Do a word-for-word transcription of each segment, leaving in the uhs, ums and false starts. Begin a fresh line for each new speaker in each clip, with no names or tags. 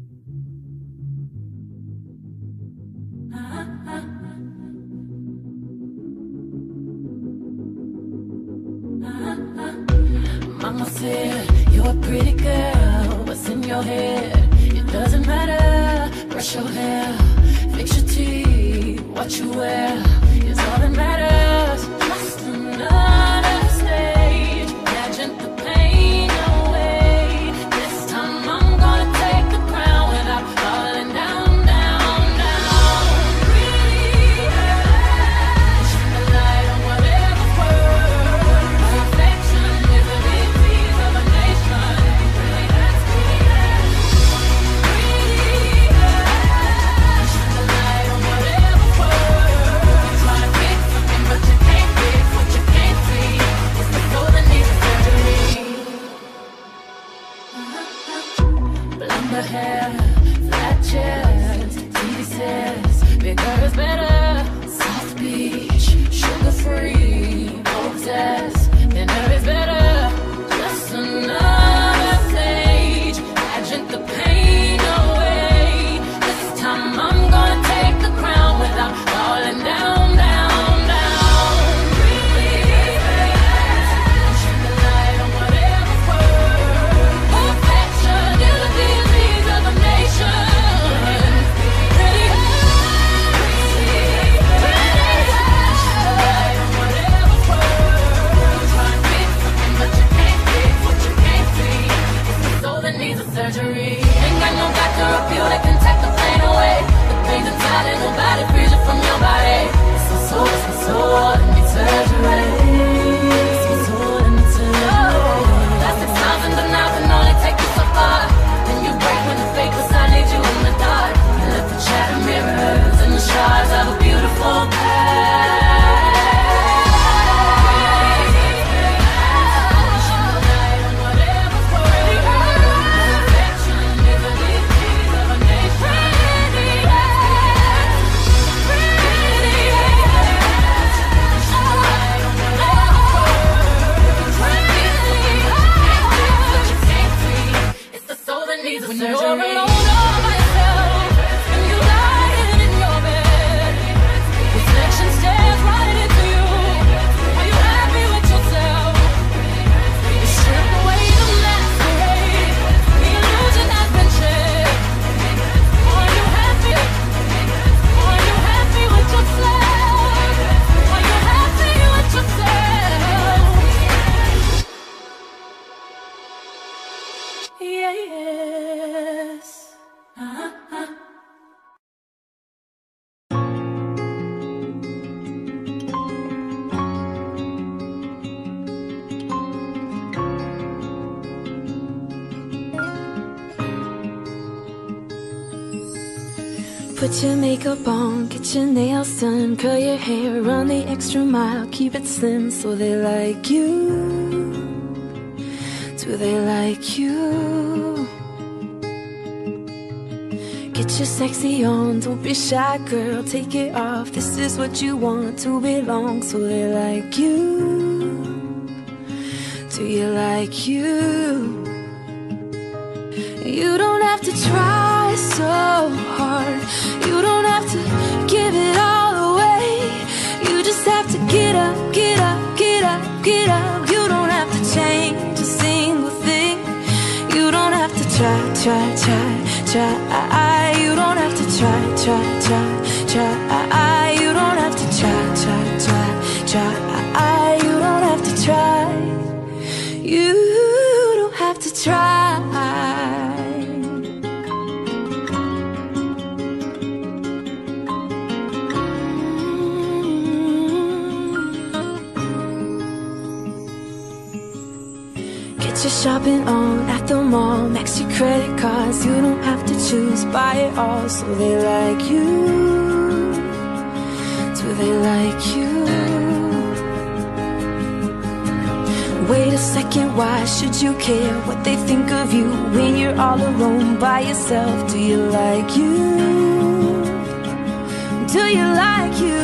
Mama said, you're a pretty girl, what's in your head? It doesn't matter, brush your hair, fix your teeth, what you wear is all that matters. Just another stage, pageant the pain away. This time I'm gonna take the crown without falling down, down, down. Really, shine the light on whatever's worth. Perfection is a disease of a nation. Really, that's me. Really, shine the light on whatever's worth. Try to fix something, but you can't fix what you can't see. It's the soul that needs a surgery. Blonder hair, flat chest, T V says bigger is better. Soft beach, sugar free, obsessed, thinner is better. Just another stage, pageant the pain away. This time I'm gonna take the crown without falling down, down, down. Really, shine the light on whatever's worth. Perfection is a disease of a nation. Pretty pretty, shine the light on whatever's worth. Try to fix something, but you can't fix what you can't see. It's the soul that needs a surgery. Ain't got no doctor or pill that can take the pain away. The pain's inside and nobody frees it from your body. It's the soul, it's the soul that needs surgery. It's the soul that needs surgery. Plastic smiles and denial can only take you so far. Then you break when the fake beside leaves you in the dark. You let the chatter mirrors and the shards of a beautiful past. Shine the light on whatever's worth. Perfection is a disease of a nation. It's the soul that needs a surgery. When you're alone all by yourself and you're lying in your bed, reflection stares right into you. Are you happy with yourself? You strip away the masquerade, the illusion has been shed. Are you happy? Are you happy with yourself? Are you happy with yourself? Yes. Uh-huh. Put your makeup on, get your nails done, curl your hair, run the extra mile, keep it slim so they like you. Do they like you? Get your sexy on, don't be shy, girl, take it off. This is what you want, to belong, so they like you. Do you like you? You don't have to try so hard. You don't have to give it all away. You just have to get up, get up, get up, get up. You don't have to change a single thing. You don't have to try, try, try, try. You don't have to try, try, try, try. You don't have to try, try, try, try. You don't have to try. You don't have to try. Get your shopping on at the mall, max your credit cards. You don't have to choose, buy it all, so they like you. Do they like you? Wait a second, why should you care what they think of you when you're all alone by yourself? Do you like you? Do you like you?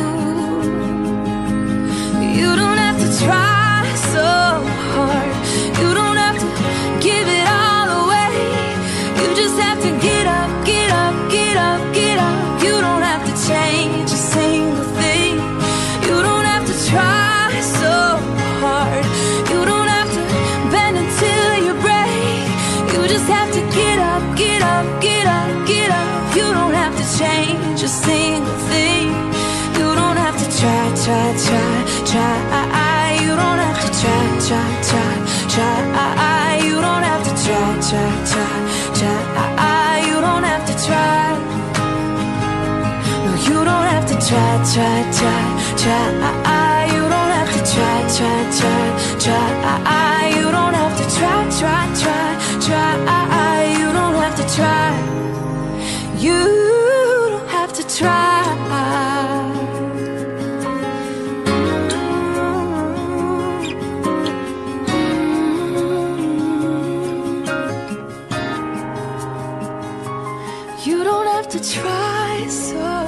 You don't have to try so hard. You don't have to give it all away. You just have to to get up, get up, get up, get up. You don't have to change a single thing. You don't have to try so hard. You don't have to bend until you break. You just have to get up, get up, get up, get up. You don't have to change a single thing. You don't have to try, try, try, try. You don't have to try, try, try, try. You don't have to try, try, try, try. You don't have to try. No, you don't have to try, try, try, try. You don't have to try, try, try, try. You don't have to try, try, try, try. You don't have to try. You don't have to try. You don't have to try so